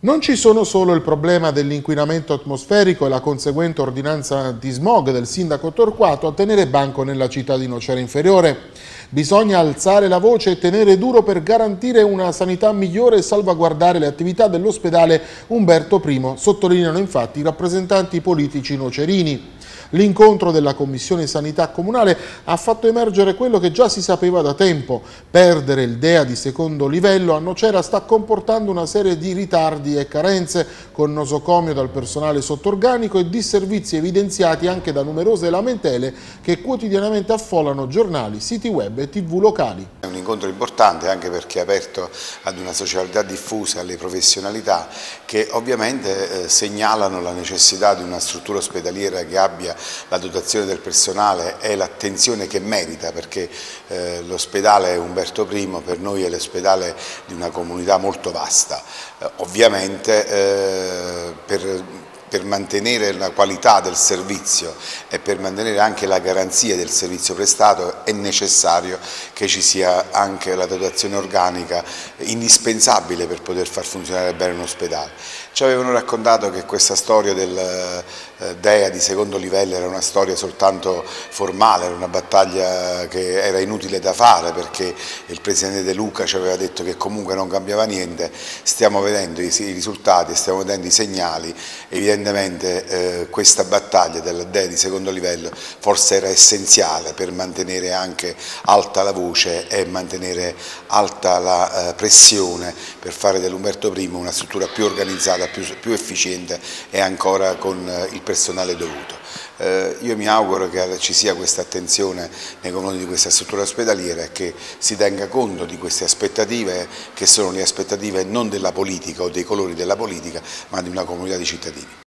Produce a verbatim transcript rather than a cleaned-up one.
Non ci sono solo il problema dell'inquinamento atmosferico e la conseguente ordinanza antismog del sindaco Torquato a tenere banco nella città di Nocera Inferiore. Bisogna alzare la voce e tenere duro per garantire una sanità migliore e salvaguardare le attività dell'ospedale Umberto primo, sottolineano infatti i rappresentanti politici nocerini. L'incontro della Commissione Sanità Comunale ha fatto emergere quello che già si sapeva da tempo. Perdere il D E A di secondo livello a Nocera sta comportando una serie di ritardi e carenze, con nosocomio dal personale sottorganico e disservizi evidenziati anche da numerose lamentele che quotidianamente affollano giornali, siti web e tv locali. È un incontro importante anche perché è aperto ad una socialità diffusa, alle professionalità che ovviamente eh, segnalano la necessità di una struttura ospedaliera che abbia la dotazione del personale e l'attenzione che merita, perché eh, l'ospedale Umberto primo per noi è l'ospedale di una comunità molto vasta. Eh, ovviamente eh, per Per mantenere la qualità del servizio e per mantenere anche la garanzia del servizio prestato è necessario che ci sia anche la dotazione organica indispensabile per poter far funzionare bene un ospedale. Ci avevano raccontato che questa storia del D E A di secondo livello era una storia soltanto formale, era una battaglia che era inutile da fare perché il presidente De Luca ci aveva detto che comunque non cambiava niente. Stiamo vedendo i risultati, stiamo vedendo i segnali. Evidentemente eh, questa battaglia del D E A di secondo livello forse era essenziale per mantenere anche alta la voce e mantenere alta la eh, pressione per fare dell'Umberto primo una struttura più organizzata, più, più efficiente e ancora con eh, il personale dovuto. Eh, io mi auguro che ci sia questa attenzione nei confronti di questa struttura ospedaliera e che si tenga conto di queste aspettative che sono le aspettative non della politica o dei colori della politica ma di una comunità di cittadini.